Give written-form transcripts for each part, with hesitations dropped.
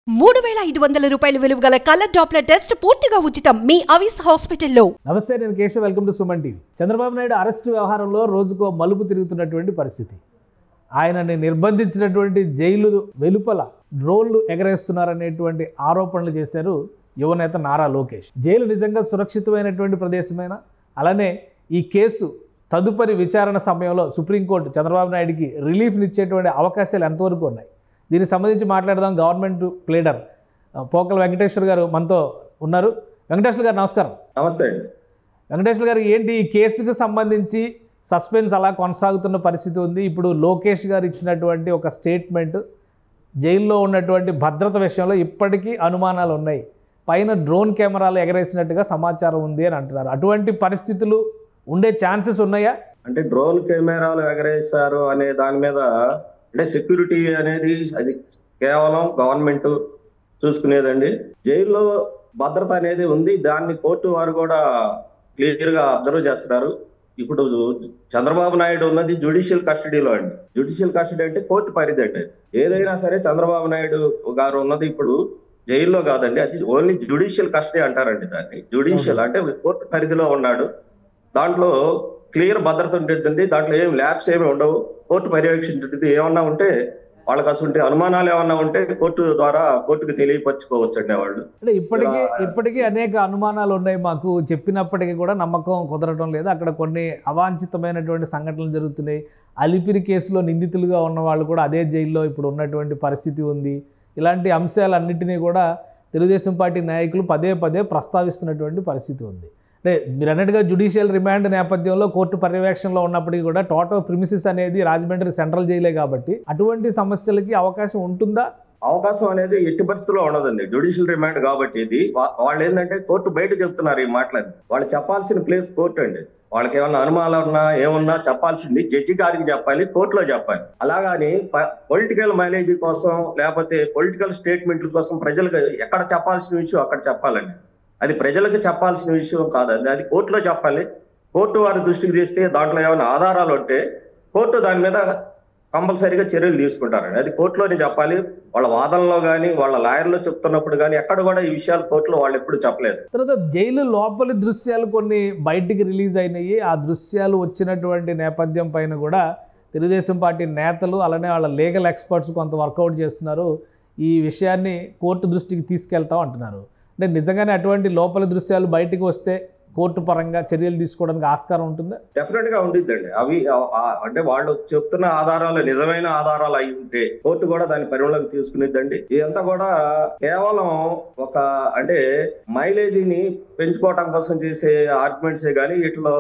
₹3,500 విలువగల colour Doppler test పూర్తిగా ఉచితం మీ అవిస్ హాస్పిటల్లో. నమస్తే, నేను Keshav. Welcome to Suman TV. Chandrababu Naidu arrest వ్యవహారంలో రోజుకో మలుపు తిరుగుతున్నటువంటి పరిస్థితి. ఆయనని నిర్బంధించినటువంటి జైలు వెలుపల డ్రోన్లు ఎగరేస్తున్నారనేటువంటి ఆరోపణలు చేశారు యువనేత నారా లోకేష్. జైలు నిజంగా సురక్షితమైనటువంటి ప్రదేశమైన, అలానే ఈ కేసు తదుపరి విచారణ సమయంలో సుప్రీంకోర్టు చంద్రబాబు నాయుడికి రిలీఫ్నిచ్చేటువంటి అవకాశాలు ఎంతవరకు ఉన్నాయి? దీనికి సంబంధించి మాట్లాడదాం. గవర్నమెంట్ ప్లేడర్ పోకల వెంకటేశ్వర్ గారు మనతో ఉన్నారు. వెంకటేశ్వర్ గారు నమస్కారం. నమస్తే. వెంకటేశ్వర్ గారు, ఏంటి ఈ కేసుకు సంబంధించి సస్పెన్స్ అలా కొనసాగుతున్న పరిస్థితి ఉంది. ఇప్పుడు లోకేష్ గారు ఇచ్చినటువంటి ఒక స్టేట్మెంట్, జైల్లో ఉన్నటువంటి భద్రత విషయంలో ఇప్పటికీ అనుమానాలు ఉన్నాయి, పైన డ్రోన్ కెమెరాలు ఎగరేసినట్టుగా సమాచారం ఉంది అని అంటున్నారు. అటువంటి పరిస్థితులు ఉండే ఛాన్సెస్ ఉన్నాయా? అంటే డ్రోన్ కెమెరాలు ఎగరేశారు అనే దాని మీద, అంటే సెక్యూరిటీ అనేది అది కేవలం గవర్నమెంట్ చూసుకునేదండి. జైల్లో భద్రత అనేది ఉంది, దాన్ని కోర్టు వారు కూడా క్లియర్ గా అబ్జర్వ్ చేస్తున్నారు. ఇప్పుడు చంద్రబాబు నాయుడు ఉన్నది జ్యుడిషియల్ కస్టడీలో అండి. జ్యుడిషియల్ కస్టడీ అంటే కోర్టు పరిధి అంటే, ఏదైనా సరే చంద్రబాబు నాయుడు గారు ఉన్నది ఇప్పుడు జైల్లో కాదండి, అది ఓన్లీ జ్యుడిషియల్ కస్టడీ అంటారండి దాన్ని. జ్యుడిషియల్ అంటే కోర్టు పరిధిలో ఉన్నాడు, దాంట్లో క్లియర్ భద్రత ఉంటుందండి, దాంట్లో ఏం ల్యాబ్స్ ఏమి ఉండవు, కోర్టు పర్యవేక్షించుంటుంది. ఏమన్నా ఉంటే వాళ్ళకి అసలు అనుమానాలు ఏమన్నా ఉంటే కోర్టు ద్వారా కోర్టుకు తెలియపరచుకోవచ్చు అండి వాళ్ళు. అంటే ఇప్పటికీ అనేక అనుమానాలు ఉన్నాయి మాకు, చెప్పినప్పటికీ కూడా నమ్మకం కుదరడం లేదు. అక్కడ కొన్ని అవాంఛితమైనటువంటి సంఘటనలు జరుగుతున్నాయి. అలిపిరి కేసులో నిందితులుగా ఉన్న వాళ్ళు కూడా అదే జైల్లో ఇప్పుడు ఉన్నటువంటి పరిస్థితి ఉంది. ఇలాంటి అంశాలన్నింటినీ కూడా తెలుగుదేశం పార్టీ నాయకులు పదే పదే ప్రస్తావిస్తున్నటువంటి పరిస్థితి ఉంది. అంటే మీరు అన్నట్టుగా జ్యుడిషియల్ రిమాండ్ నేపథ్యంలో కోర్టు పర్యవేక్షణలో ఉన్నప్పటికీ కూడా టోటల్ ప్రిమిసిస్ అనేది రాజమండ్రి సెంట్రల్ జైలే కాబట్టి అటువంటి సమస్యలకి అవకాశం ఉంటుందా? అవకాశం అనేది ఎట్టి పరిస్థితుల్లో ఉండదండి. జ్యుడిషియల్ రిమాండ్ కాబట్టి ఇది వాళ్ళు ఏంటంటే కోర్టు బయట చెప్తున్నారు ఈ మాటలని. వాళ్ళు చెప్పాల్సిన ప్లేస్ కోర్టు అండి. వాళ్ళకి ఏమన్నా అనుమానాలు ఉన్నా ఏమన్నా చెప్పాల్సింది జడ్జి గారికి చెప్పాలి, కోర్టులో చెప్పాలి. అలాగని పొలిటికల్ మైలేజ్ కోసం లేకపోతే పొలిటికల్ స్టేట్మెంట్ల కోసం ప్రజలకు ఎక్కడ చెప్పాల్సిన విషయం అక్కడ చెప్పాలండి. అది ప్రజలకు చెప్పాల్సిన విషయం కాదండి, అది కోర్టులో చెప్పాలి. కోర్టు వారి దృష్టికి తీస్తే దాంట్లో ఏమైనా ఆధారాలు ఉంటే కోర్టు దాని మీద కంపల్సరీగా చర్యలు తీసుకుంటారండి. అది కోర్టులోనే చెప్పాలి. వాళ్ళ వాదనలో కానీ వాళ్ళ లాయర్లో చెప్తున్నప్పుడు కానీ ఎక్కడ కూడా ఈ విషయాలు కోర్టులో వాళ్ళు ఎప్పుడు చెప్పలేదు. తర్వాత జైలు లోపలి దృశ్యాలు కొన్ని బయటికి రిలీజ్ అయినాయి. ఆ దృశ్యాలు వచ్చినటువంటి నేపథ్యం పైన కూడా తెలుగుదేశం పార్టీ నేతలు అలానే వాళ్ళ లీగల్ ఎక్స్పర్ట్స్ కొంత వర్కౌట్ చేస్తున్నారు. ఈ విషయాన్ని కోర్టు దృష్టికి తీసుకెళ్తాం అంటున్నారు. అంటే నిజంగానే అటువంటి లోపల దృశ్యాలు బయటికి వస్తే కోర్టు పరంగా చర్యలు తీసుకోవడానికి ఆస్కారం ఉంటుందా? డెఫినెట్ గా ఉంటుందండి. అవి అంటే వాళ్ళు చెప్తున్న ఆధారాలు నిజమైన ఆధారాలు అయి ఉంటే కోర్టు కూడా దాని పరిగణలోకి తీసుకునేదండి. ఇదంతా కూడా కేవలం ఒక అంటే మైలేజీని పెంచుకోవటం కోసం చేసే ఆర్గ్యుమెంట్సే గానీ ఇట్లో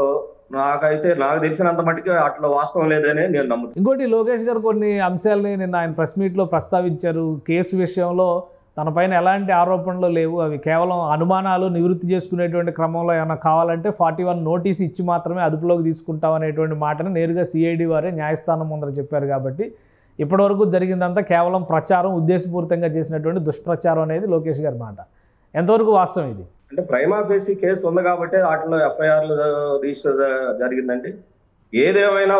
నాకు తెలిసినంత మటుకు అట్లా వాస్తవం లేదని నేను నమ్ముతాను. ఇంకోటి, లోకేష్ గారు కొన్ని అంశాలని నిన్న ఆయన ప్రెస్ మీట్లో ప్రస్తావించారు. కేసు విషయంలో తన పైన ఎలాంటి ఆరోపణలు లేవు, అవి కేవలం అనుమానాలు నివృత్తి చేసుకునేటువంటి క్రమంలో ఏమైనా కావాలంటే 41 నోటీస్ ఇచ్చి మాత్రమే అదుపులోకి తీసుకుంటాం అనేటువంటి మాటను నేరుగా సిఐడి వారే న్యాయస్థానం ముందర చెప్పారు. కాబట్టి ఇప్పటివరకు జరిగిందంతా కేవలం ప్రచారం, ఉద్దేశపూరితంగా చేసినటువంటి దుష్ప్రచారం అనేది లోకేష్ గారి మాట. ఎంతవరకు వాస్తవం ఇది? అంటే ప్రైమా ఫేసి కేసు ఉంది కాబట్టి వాటిలో ఎఫ్ఐఆర్లు రిజిస్టర్ జరిగిందండి. ఏదేమైనా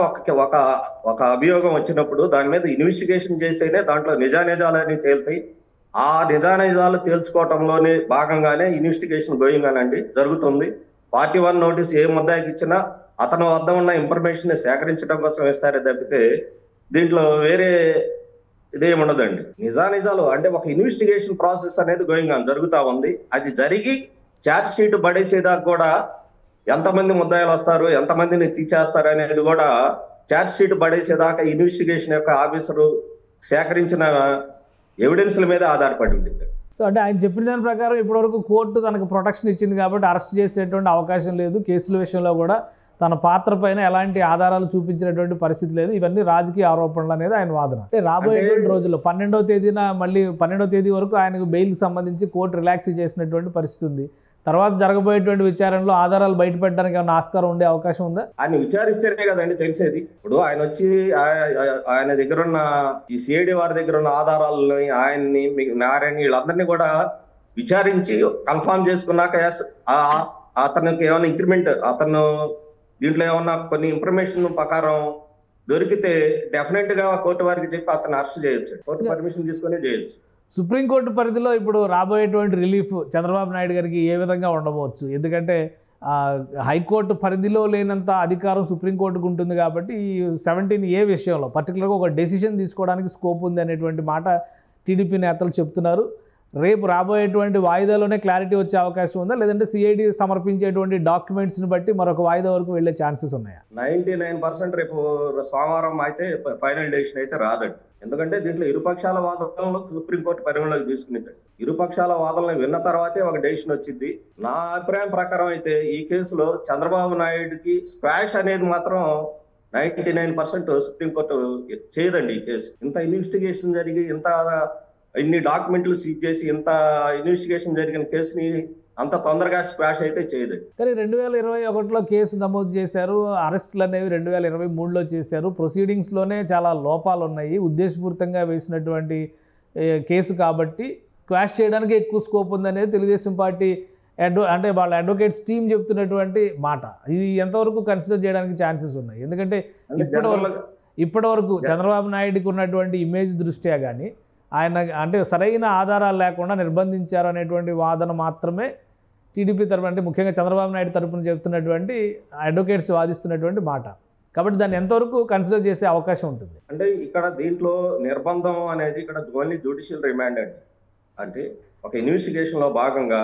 ఒక అభియోగం వచ్చినప్పుడు దాని మీద ఇన్వెస్టిగేషన్ చేస్తేనే దాంట్లో నిజానిజాలని తేలుతాయి. ఆ నిజానిజాలు తేల్చుకోవటంలోనే భాగంగానే ఇన్వెస్టిగేషన్ గోయింగ్ అనండి జరుగుతుంది. 41 నోటీస్ ఏ ముద్దాయికి ఇచ్చినా అతని వద్ద ఉన్న ఇన్ఫర్మేషన్ సేకరించడం కోసం వేస్తారే తప్పితే దీంట్లో వేరే ఇదేముండదండి. నిజానిజాలు అంటే ఒక ఇన్వెస్టిగేషన్ ప్రాసెస్ అనేది గోయింగ్ ఆన్ జరుగుతూ ఉంది. అది జరిగి ఛార్జ్ షీట్ పడేసేదాకా కూడా ఎంతమంది ముద్దాయిలు వస్తారు, ఎంతమందిని తీసేస్తారు అనేది కూడా ఛార్జ్ షీట్ పడేసేదాకా ఇన్వెస్టిగేషన్ యొక్క ఆఫీసరు సేకరించిన ఎవిడెన్స్ల మీద ఆధారపడి ఉంటుంది. సో అంటే ఆయన చెప్పిన దాని ప్రకారం ఇప్పటివరకు కోర్టు తనకు ప్రొటెక్షన్ ఇచ్చింది కాబట్టి అరెస్ట్ చేసేటువంటి అవకాశం లేదు. కేసుల విషయంలో కూడా తన పాత్ర పైన ఎలాంటి ఆధారాలు చూపించినటువంటి పరిస్థితి లేదు. ఇవన్నీ రాజకీయ ఆరోపణలు అనేది ఆయన వాదన. అంటే రాబోయేటువంటి రోజుల్లో 12వ తేదీన మళ్ళీ 12వ తేదీ వరకు ఆయనకు బెయిల్కి సంబంధించి కోర్టు రిలాక్స్ చేసినటువంటి పరిస్థితి ఉంది. తర్వాత జరగబోయేటువంటి విచారణలో ఆధారాలు బయటపెట్టడానికి ఏమైనా ఆస్కారం ఉండే అవకాశం ఉందా? ఆయన విచారిస్తేనే కదండి తెలిసేది. ఇప్పుడు ఆయన వచ్చి ఆయన దగ్గర ఉన్న ఈ సిఐడి వారి దగ్గర ఉన్న ఆధారాలని ఆయన్ని నారాయణ వీళ్ళందరినీ కూడా విచారించి కన్ఫర్మ్ చేసుకున్నాక అతనికి ఏమైనా ఇంక్రిమెంట్ అతను దీంట్లో ఏమన్నా కొన్ని ఇన్ఫర్మేషన్ ప్రకారం దొరికితే డెఫినెట్ గా కోర్టు వారికి చెప్పి అతను అరెస్ట్ చేయొచ్చు. కోర్టు పర్మిషన్ తీసుకునే చేయొచ్చు. సుప్రీంకోర్టు పరిధిలో ఇప్పుడు రాబోయేటువంటి రిలీఫ్ చంద్రబాబు నాయుడు గారికి ఏ విధంగా ఉండవచ్చు? ఎందుకంటే హైకోర్టు పరిధిలో లేనంత అధికారం సుప్రీంకోర్టుకు ఉంటుంది కాబట్టి ఈ 17A విషయంలో పర్టికులర్గా ఒక డెసిషన్ తీసుకోవడానికి స్కోప్ ఉంది అనేటువంటి మాట టీడీపీ నేతలు చెప్తున్నారు. రేపు రాబోయేటువంటి వాయిదాలోనే క్లారిటీ వచ్చే అవకాశం ఉందా, లేదంటే సిఐడి సమర్పించేటువంటి డాక్యుమెంట్స్ని బట్టి మరొక వాయిదా వరకు వెళ్ళే ఛాన్సెస్ ఉన్నాయా? 99% రేపు సోమవారం అయితే ఫైనల్ డెసిషన్ అయితే రాదండి. ఎందుకంటే దీంట్లో ఇరుపక్షాల వాదనలు సుప్రీంకోర్టు పరిగణలోకి తీసుకునిద్దండి. ఇరుపక్షాల వాదనలు విన్న తర్వాతే ఒక డెసిషన్ వచ్చింది. నా అభిప్రాయం ప్రకారం అయితే ఈ కేసులో చంద్రబాబు నాయుడుకి స్క్వాష్ అనేది మాత్రం 99% సుప్రీంకోర్టు చేయదండి. ఈ కేసు ఇంత ఇన్వెస్టిగేషన్ జరిగి ఇన్ని డాక్యుమెంట్లు సీజ్ చేసి ఇంత ఇన్వెస్టిగేషన్ జరిగిన కేసుని అంత తొందరగా స్క్వాష్ అయితే చేయదు. కానీ 2021లో కేసు నమోదు చేశారు, అరెస్టులు అనేవి 2023లో చేశారు. ప్రొసీడింగ్స్లోనే చాలా లోపాలు ఉన్నాయి. ఉద్దేశపూరితంగా వేసినటువంటి కేసు కాబట్టి క్వాష్ చేయడానికి ఎక్కువ స్కోప్ ఉందనేది తెలుగుదేశం పార్టీ అంటే వాళ్ళ అడ్వకేట్స్ టీం చెప్తున్నటువంటి మాట. ఇది ఎంతవరకు కన్సిడర్ చేయడానికి ఛాన్సెస్ ఉన్నాయి? ఎందుకంటే ఇప్పటివరకు చంద్రబాబు నాయుడుకి ఉన్నటువంటి ఇమేజ్ దృష్ట్యా కానీ ఆయన అంటే సరైన ఆధారాలు లేకుండా నిర్బంధించారు అనేటువంటి వాదన మాత్రమే టీడీపీ తరపున, అంటే ముఖ్యంగా చంద్రబాబు నాయుడు తరపున చెప్తున్నటువంటి అడ్వకేట్స్ వాదిస్తున్నటువంటి మాట. కాబట్టి దాన్ని ఎంతవరకు కన్సిడర్ చేసే అవకాశం ఉంటుంది? అంటే ఇక్కడ దీంట్లో నిర్బంధం అనేది ఇక్కడ ఓన్లీ జ్యుడిషియల్ రిమాండ్ అండి. అంటే ఒక ఇన్వెస్టిగేషన్ లో భాగంగా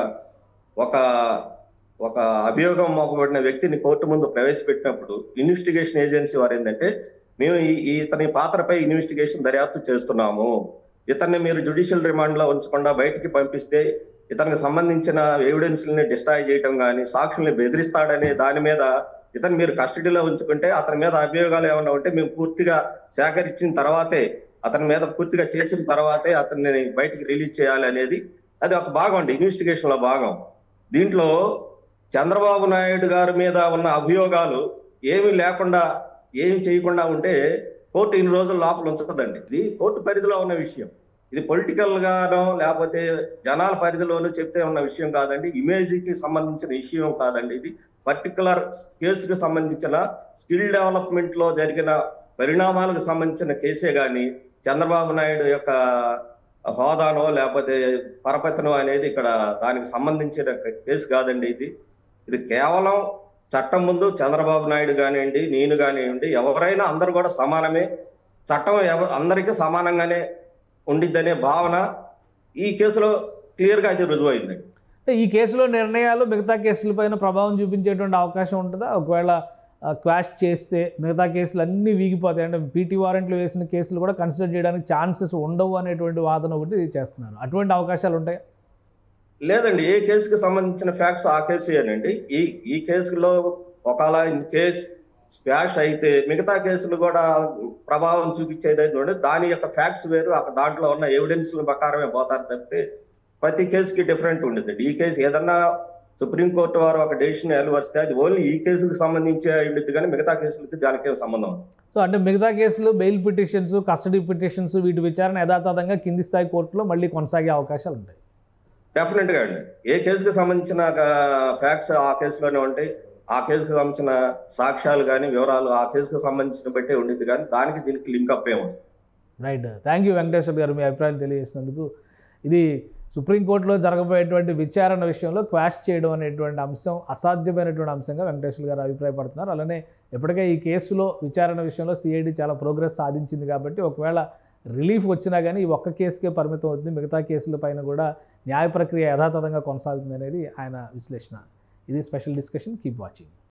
ఒక అభియోగం మోపబడిన వ్యక్తిని కోర్టు ముందు ప్రవేశపెట్టినప్పుడు ఇన్వెస్టిగేషన్ ఏజెన్సీ వారు ఏంటంటే, మేము ఇతని పాత్రపై ఇన్వెస్టిగేషన్ దర్యాప్తు చేస్తున్నాము, ఇతన్ని మీరు జ్యుడిషియల్ రిమాండ్ లో ఉంచకుండా బయటికి పంపిస్తే ఇతనికి సంబంధించిన ఎవిడెన్స్ని డిస్ట్రాయ్ చేయడం కానీ సాక్షుల్ని బెదిరిస్తాడనే దాని మీద ఇతను మీరు కస్టడీలో ఉంచుకుంటే అతని మీద అభియోగాలు ఏమైనా ఉంటే మేము పూర్తిగా సేకరించిన తర్వాతే, అతని మీద పూర్తిగా చేసిన తర్వాతే అతన్ని బయటికి రిలీజ్ చేయాలి అనేది అది ఒక భాగం అండి, ఇన్వెస్టిగేషన్ లో భాగం. దీంట్లో చంద్రబాబు నాయుడు గారి మీద ఉన్న అభియోగాలు ఏమీ లేకుండా ఏమి చేయకుండా ఉంటే కోర్టు ఇన్ని రోజుల లోపల ఉంచదండి. ఇది కోర్టు పరిధిలో ఉన్న విషయం. ఇది పొలిటికల్ గానో లేకపోతే జనాల పరిధిలోనూ చెప్తే ఉన్న విషయం కాదండి. ఇమేజ్కి సంబంధించిన విషయం కాదండి. ఇది పర్టికులర్ కేసుకు సంబంధించిన స్కిల్ డెవలప్మెంట్ లో జరిగిన పరిణామాలకు సంబంధించిన కేసే గాని చంద్రబాబు నాయుడు యొక్క హోదానో లేకపోతే పరపతనో అనేది ఇక్కడ దానికి సంబంధించిన కేసు కాదండి. ఇది కేవలం చట్టం ముందు చంద్రబాబు నాయుడు కానివ్వండి, నేను కానివ్వండి, ఎవరైనా అందరూ కూడా సమానమే, చట్టం అందరికీ సమానంగానే ఉండిద్దనే భావన ఈ కేసులో క్లియర్గా అయితే రుజువు అయిందండి. ఈ కేసులో నిర్ణయాలు మిగతా కేసులపైన ప్రభావం చూపించేటువంటి అవకాశం ఉంటుందా? ఒకవేళ క్వాష్ చేస్తే మిగతా కేసులు అన్నీ వీగిపోతాయి, అంటే పీటీ వారెంట్లు వేసిన కేసులు కూడా కన్సిడర్ చేయడానికి ఛాన్సెస్ ఉండవు అనేటువంటి వాదన ఒకటి చేస్తున్నారు. అటువంటి అవకాశాలు ఉంటాయి? లేదండి, ఏ కేసుకి సంబంధించిన ఫ్యాక్ట్స్ ఆ కేసేనండి. ఈ కేసులో ఒకవేళ కేసు స్క్వాష్ అయితే మిగతా కేసులు కూడా ప్రభావం చూపించేది దాని యొక్క ఫ్యాక్ట్స్ వేరు, దాంట్లో ఉన్న ఎవిడెన్స్ ప్రకారమే పోతారు తప్పితే ప్రతి కేసుకి డిఫరెంట్ ఉండేది. ఈ కేసు ఏదన్నా సుప్రీంకోర్టు వారు ఒక డెసిషన్ వెలువరిస్తే అది ఓన్లీ ఈ కేసుకు సంబంధించి ఉండేది, కానీ మిగతా కేసులకి దానికి సంబంధం. సో అంటే మిగతా కేసులు బెయిల్ పిటిషన్స్, కస్టడీ పిటిషన్స్ వీటి విచారణ యథాతథంగా కింది స్థాయి కోర్టులో మళ్ళీ కొనసాగే అవకాశాలు ఉంటాయి. డెఫినెట్ గా అండి. ఏ కేసుకు సంబంధించిన ఫ్యాక్ట్స్ ఆ కేసులోనే ఉంటాయి, ఆ కేసుకు సంబంధించిన సాక్ష్యాలు కానీ వివరాలు ఆ కేసుకు సంబంధించిన బట్టే ఉండేది, కానీ దానికి దీనికి లింక్ అప్ ఏముంది. Right, thank you Venkateswara garu, మీ అభిప్రాయం తెలియజేసినందుకు. ఇది సుప్రీంకోర్టులో జరగబోయేటువంటి విచారణ విషయంలో క్వాష్ చేయడం అనేటువంటి అంశం అసాధ్యమైనటువంటి అంశంగా వెంకటేశ్వర గారు అభిప్రాయపడుతున్నారు. అలానే ఎప్పటికే ఈ కేసులో విచారణ విషయంలో సిఐడి చాలా ప్రోగ్రెస్ సాధించింది కాబట్టి ఒకవేళ రిలీఫ్ వచ్చినా కానీ ఈ ఒక్క కేసుకే పరిమితం అవుతుంది, మిగతా కేసుల పైన కూడా న్యాయ ప్రక్రియ యథాతథంగా కొనసాగుతుంది అనేది ఆయన విశ్లేషణ. ఇది స్పెషల్ డిస్కషన్. Keep watching.